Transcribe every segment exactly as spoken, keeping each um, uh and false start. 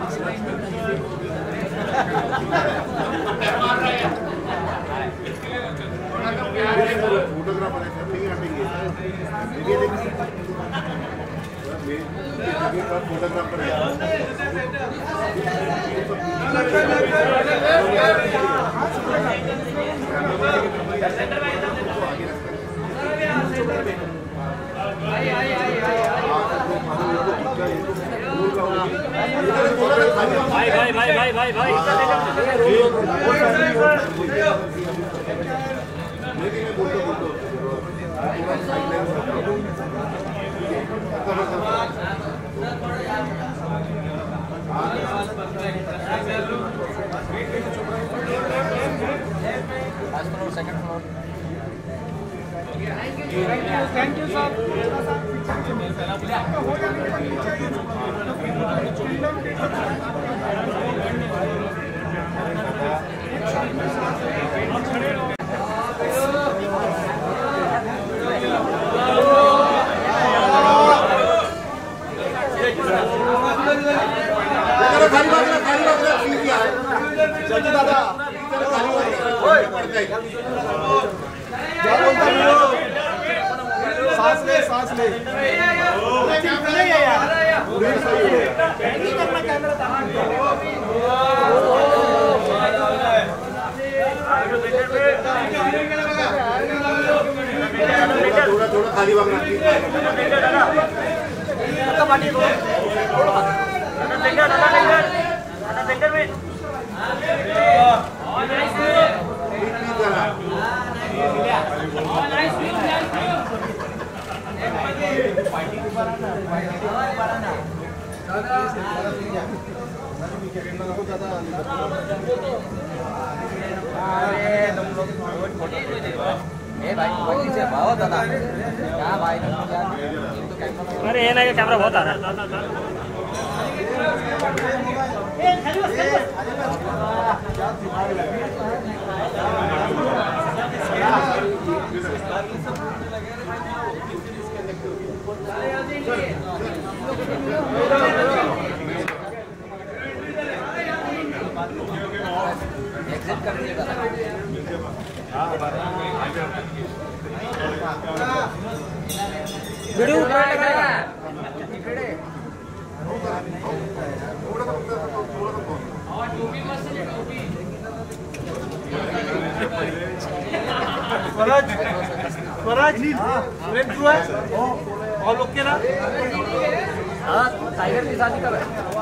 Photographer है photographer है भाई भाई भाई भाई भाई भाई second floor thank you sir दादा सांस ले सांस ले थोड़ा थोड़ा खाली वाला अरे ये ना ये कैमरा बहुत आ रहा है एग्जिट कर दीजिएगा वीडियो ऊपर लगाएगा स्वराज स्वराज ब्रेक थ्रू है ऑल ओके ना हाँ टाइगर की शादी कब है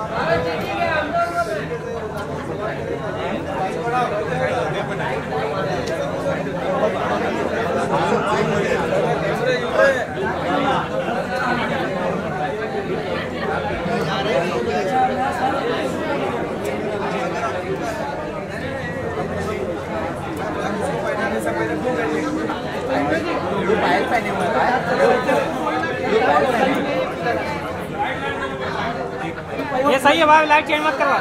पायल पहने हुए ये सही है भाई लाइट चेंज मत करवा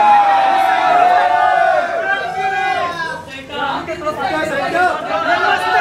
Let's go.